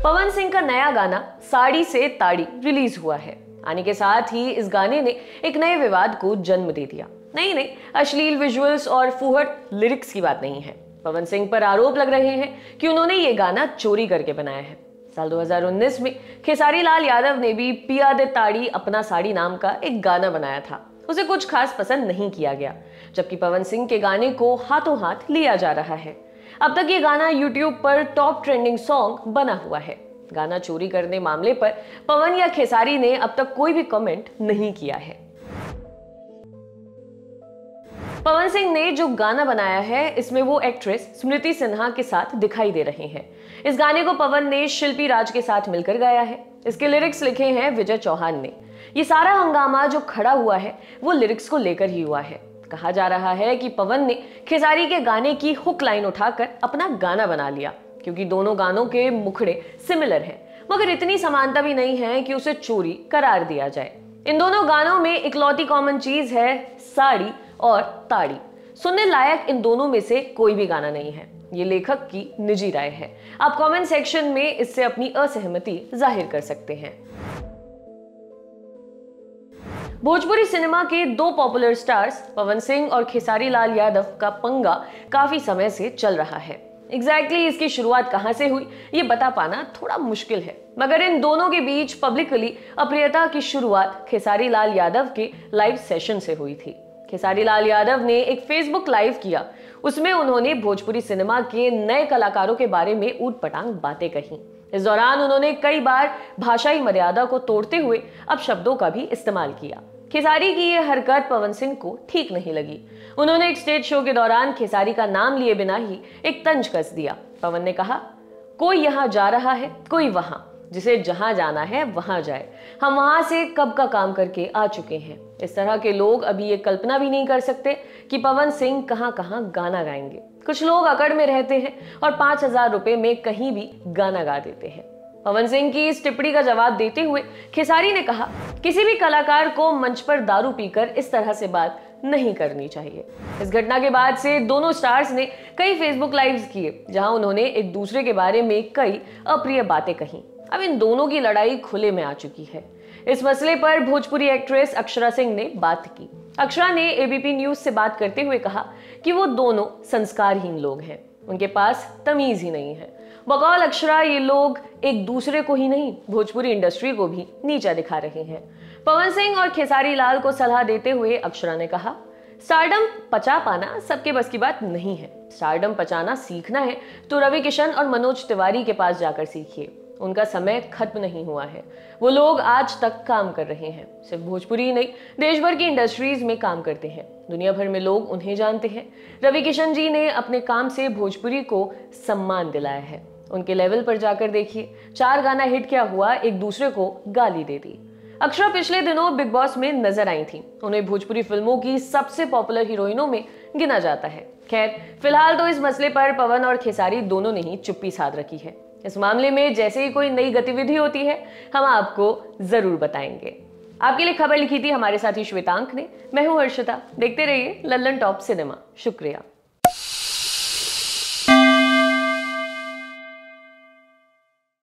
पवन सिंह का नया गाना साड़ी से ताड़ी रिलीज हुआ है। आने के साथ ही इस गाने ने एक नए विवाद को जन्म दे दिया। नहीं, अश्लील विजुअल्स और फूहड़ लिरिक्स की बात नहीं है। पवन सिंह पर आरोप लग रहे हैं कि उन्होंने ये गाना चोरी करके बनाया है। साल 2019 में खेसारी लाल यादव ने भी पिया दे ताड़ी अपना साड़ी नाम का एक गाना बनाया था। उसे कुछ खास पसंद नहीं किया गया, जबकि पवन सिंह के गाने को हाथों हाथ लिया जा रहा है। अब तक ये गाना YouTube पर टॉप ट्रेंडिंग सॉन्ग बना हुआ है। गाना चोरी करने मामले पर पवन या खेसारी ने अब तक कोई भी कमेंट नहीं किया है। पवन सिंह ने जो गाना बनाया है, इसमें वो एक्ट्रेस स्मृति सिन्हा के साथ दिखाई दे रहे हैं। इस गाने को पवन ने शिल्पी राज के साथ मिलकर गाया है। इसके लिरिक्स लिखे हैं विजय चौहान ने। ये सारा हंगामा जो खड़ा हुआ है वो लिरिक्स को लेकर ही हुआ है। कहा जा रहा है कि पवन ने खेसारी के गाने की हुक लाइन उठाकर अपना गाना बना लिया, क्योंकि दोनों गानों के मुखड़े सिमिलर हैं, मगर इतनी समानता भी नहीं है कि उसे चोरी करार दिया जाए। इन दोनों गानों में इकलौती कॉमन चीज है साड़ी और ताड़ी। सुनने लायक इन दोनों में से कोई भी गाना नहीं है। ये लेखक की निजी राय है। आप कमेंट सेक्शन में इससे अपनी असहमति जाहिर कर सकते हैं। भोजपुरी सिनेमा के दो पॉपुलर स्टार्स पवन सिंह और खेसारी लाल यादव का पंगा काफी समय से चल रहा है। एग्जैक्टली इसकी शुरुआत कहां से हुई ये बता पाना थोड़ा मुश्किल है, मगर इन दोनों के बीच पब्लिकली अप्रियता की शुरुआत खेसारी लाल यादव के लाइव सेशन से हुई थी। खेसारी लाल यादव ने एक फेसबुक लाइव किया। उसमें उन्होंने भोजपुरी सिनेमा के नए कलाकारों के बारे में ऊट-पटांग बातें कही। इस दौरान उन्होंने कई बार भाषाई मर्यादा को तोड़ते हुए अपशब्दों का भी इस्तेमाल किया। खेसारी की यह हरकत पवन सिंह को ठीक नहीं लगी। उन्होंने एक स्टेज शो के दौरान खेसारी का नाम लिए बिना ही एक तंज कस दिया। पवन ने कहा, कोई यहाँ जा रहा है, कोई वहां, जिसे जहां जाना है वहां जाए। हम वहां से कब का काम करके आ चुके हैं। इस तरह के लोग अभी ये कल्पना भी नहीं कर सकते कि पवन सिंह कहां कहां गाना गाएंगे। कुछ लोग अकड़ में रहते हैं और 5,000 रुपए में कहीं भी गाना गा देते हैं। पवन सिंह की इस टिप्पणी का जवाब देते हुए खेसारी ने कहा, किसी भी कलाकार को मंच पर दारू पीकर इस तरह से बात नहीं करनी चाहिए। इस घटना के बाद से दोनों स्टार्स ने कई फेसबुक लाइव्स किए, जहां उन्होंने एक दूसरे के बारे में कई अप्रिय बातें कही। अब इन दोनों की लड़ाई खुले में आ चुकी है। इस मसले पर भोजपुरी एक्ट्रेस अक्षरा सिंह ने बात की। अक्षरा ने एबीपी न्यूज से बात करते हुए कहा कि वो दोनों संस्कारहीन लोग हैं, उनके पास तमीज ही नहीं है। बकौल अक्षरा, ये लोग एक दूसरे को ही नहीं भोजपुरी इंडस्ट्री को भी नीचा दिखा रहे हैं। पवन सिंह और खेसारी लाल को सलाह देते हुए अक्षरा ने कहा, स्टारडम पचा पाना सबके बस की बात नहीं है। स्टारडम पचाना सीखना है तो रवि किशन और मनोज तिवारी के पास जाकर सीखिए। उनका समय खत्म नहीं हुआ है। वो लोग आज तक काम कर रहे हैं। सिर्फ भोजपुरी ही नहीं, देश भर की इंडस्ट्रीज में काम करते हैं। दुनिया भर में लोग उन्हें जानते हैं। रवि किशन जी ने अपने काम से भोजपुरी को सम्मान दिलाया है। उनके लेवल पर जाकर देखिए, 4 गाना हिट क्या हुआ, एक दूसरे को गाली दे दी। अक्षरा पिछले दिनों बिग बॉस में नजर आई थी। उन्हें भोजपुरी फिल्मों की सबसे पॉपुलर हीरोइनों में गिना जाता है। खैर, फिलहाल तो इस मसले पर पवन और खेसारी दोनों ने ही चुप्पी साध रखी है। इस मामले में जैसे ही कोई नई गतिविधि होती है, हम आपको जरूर बताएंगे। आपके लिए खबर लिखी थी हमारे साथी श्वेतांक ने। मैं हूं हर्षिता। देखते रहिए लल्लन टॉप सिनेमा। शुक्रिया।